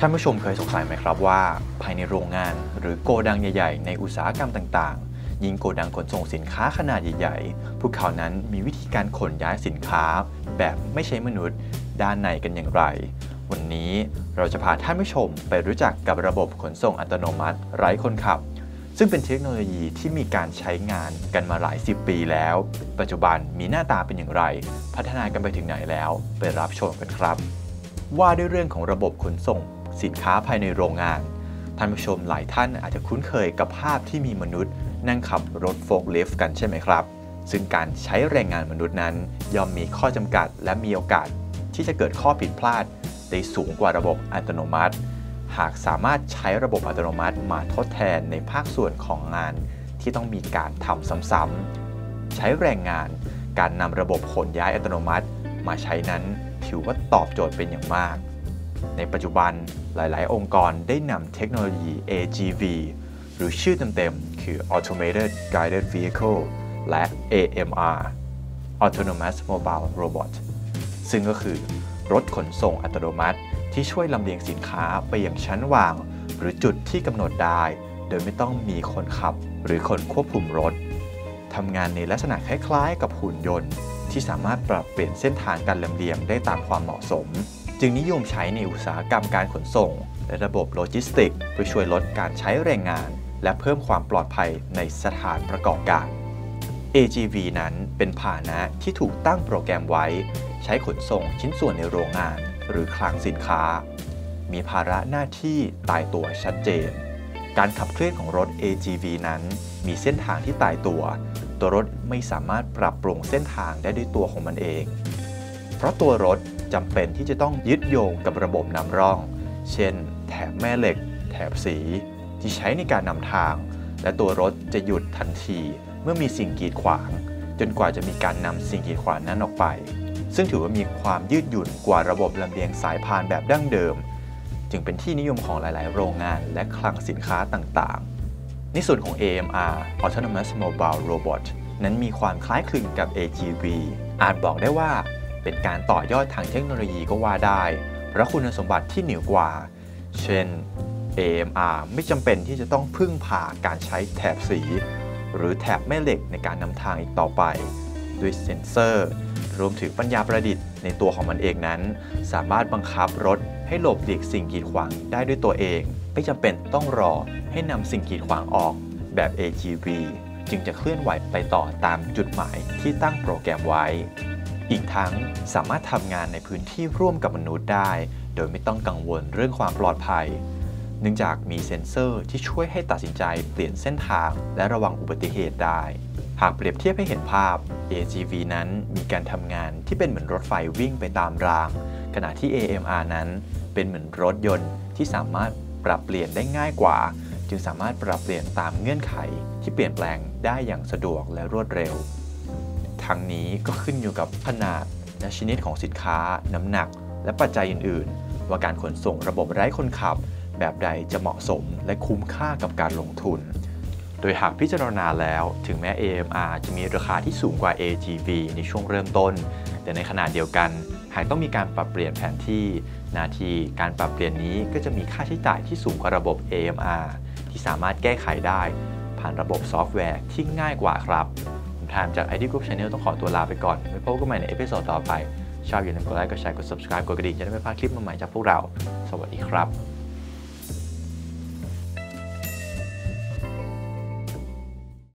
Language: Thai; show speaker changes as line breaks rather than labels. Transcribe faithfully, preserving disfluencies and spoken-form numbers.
ท่านผู้ชมเคยสงสัยไหมครับว่าภายในโรงงานหรือโกดังใหญ่ๆในอุตสาหกรรมต่างๆยิ่งโกดังขนส่งสินค้าขนาดใหญ่ๆพวกเขานั้นมีวิธีการขนย้ายสินค้าแบบไม่ใช้มนุษย์ด้านในกันอย่างไรวันนี้เราจะพาท่านผู้ชมไปรู้จักกับระบบขนส่งอัตโนมัติไร้คนขับซึ่งเป็นเทคโนโลยีที่มีการใช้งานกันมาหลายสิบปีแล้วปัจจุบันมีหน้าตาเป็นอย่างไรพัฒนากันไปถึงไหนแล้วไปรับชมกันครับว่าด้วยเรื่องของระบบขนส่งสินค้าภายในโรงงานท่านผู้ชมหลายท่านอาจจะคุ้นเคยกับภาพที่มีมนุษย์นั่งขับรถโฟล์คลิฟต์กันใช่ไหมครับซึ่งการใช้แรงงานมนุษย์นั้นย่อมมีข้อจำกัดและมีโอกาสที่จะเกิดข้อผิดพลาดได้สูงกว่าระบบอัตโนมัติหากสามารถใช้ระบบอัตโนมัติมาทดแทนในภาคส่วนของงานที่ต้องมีการทำซ้ำๆใช้แรงงานการนำระบบขนย้ายอัตโนมัติมาใช้นั้นถือว่าตอบโจทย์เป็นอย่างมากในปัจจุบันหลายๆ องค์กรได้นำเทคโนโลยี เอ จี วี หรือชื่อเต็มๆคือ Automated Guided Vehicle และ เอ เอ็ม อาร์ Autonomous Mobile Robot ซึ่งก็คือรถขนส่งอัตโนมัติที่ช่วยลำเลียงสินค้าไปยังชั้นวางหรือจุดที่กำหนดได้โดยไม่ต้องมีคนขับหรือคนควบคุมรถทำงานในลักษณะคล้ายๆกับหุ่นยนต์ที่สามารถปรับเปลี่ยนเส้นทางการลำเลียงได้ตามความเหมาะสมจึงนิยมใช้ในอุตสาหกรรมการขนส่งและระบบโลจิสติกส์เพื่อช่วยลดการใช้แรงงานและเพิ่มความปลอดภัยในสถานประกอบการ เอ จี วี นั้นเป็นพาหนะที่ถูกตั้งโปรแกรมไว้ใช้ขนส่งชิ้นส่วนในโรงงานหรือคลังสินค้ามีภาระหน้าที่ตายตัวชัดเจนการขับเคลื่อนของรถ เอ จี วี นั้นมีเส้นทางที่ตายตัวตัวรถไม่สามารถปรับปรุงเส้นทางได้ด้วยตัวของมันเองเพราะตัวรถจำเป็นที่จะต้องยึดโยงกับระบบนำร่องเช่นแถบแม่เหล็กแถบสีที่ใช้ในการนำทางและตัวรถจะหยุดทันทีเมื่อมีสิ่งกีดขวางจนกว่าจะมีการนำสิ่งกีดขวางนั้นออกไปซึ่งถือว่ามีความยืดหยุ่นกว่าระบบลำเลียงสายพานแบบดั้งเดิมจึงเป็นที่นิยมของหลายๆโรงงานและคลังสินค้าต่างๆในส่วนของ เอ เอ็ม อาร์ Autonomous Mobile Robot นั้นมีความคล้ายคลึงกับ เอ จี วี อาจบอกได้ว่าเป็นการต่อยอดทางเทคโนโลยีก็ว่าได้เพราะคุณสมบัติที่เหนือกว่าเช่น เอ เอ็ม อาร์ ไม่จำเป็นที่จะต้องพึ่งพาการใช้แถบสีหรือแถบแม่เหล็กในการนำทางอีกต่อไปด้วยเซ็นเซอร์รวมถึงปัญญาประดิษฐ์ในตัวของมันเองนั้นสามารถบังคับรถให้หลบหลีกสิ่งกีดขวางได้ด้วยตัวเองไม่จำเป็นต้องรอให้นำสิ่งกีดขวางออกแบบ เอ จี วี จึงจะเคลื่อนไหวไปต่อตามจุดหมายที่ตั้งโปรแกรมไว้อีกทั้งสามารถทำงานในพื้นที่ร่วมกับมนุษย์ได้โดยไม่ต้องกังวลเรื่องความปลอดภัยเนื่องจากมีเซ็นเซอร์ที่ช่วยให้ตัดสินใจเปลี่ยนเส้นทางและระวังอุบัติเหตุได้หากเปรียบเทียบให้เห็นภาพ เอ จี วี นั้นมีการทำงานที่เป็นเหมือนรถไฟวิ่งไปตามรางขณะที่ เอ เอ็ม อาร์ นั้นเป็นเหมือนรถยนต์ที่สามารถปรับเปลี่ยนได้ง่ายกว่าจึงสามารถปรับเปลี่ยนตามเงื่อนไขที่เปลี่ยนแปลงได้อย่างสะดวกและรวดเร็วทั้งนี้ก็ขึ้นอยู่กับขนาดและชนิดของสินค้าน้ำหนักและปัจจัยอื่นๆว่าการขนส่งระบบไร้คนขับแบบใดจะเหมาะสมและคุ้มค่ากับการลงทุนโดยหากพิจารณาแล้วถึงแม้ เอ เอ็ม อาร์ จะมีราคาที่สูงกว่า เอ จี วี ในช่วงเริ่มต้นแต่ในขณะเดียวกันหากต้องมีการปรับเปลี่ยนแผนที่หน้าที่การปรับเปลี่ยนนี้ก็จะมีค่าใช้จ่ายที่สูงกว่าระบบ เอ เอ็ม อาร์ ที่สามารถแก้ไขได้ผ่านระบบซอฟต์แวร์ที่ง่ายกว่าครับผมทามจาก ไอ ที Group Channel ต้องขอตัวลาไปก่อนไว้พบกันใหม่ในเอพิโซดต่อไปชอบอย่าลืมกดไลค์กดแชร์กด ซับสไครบ์ กดกระดิ่งจะได้ไม่พลาดคลิปใหม่ๆจากพวกเราสวัสดีครับ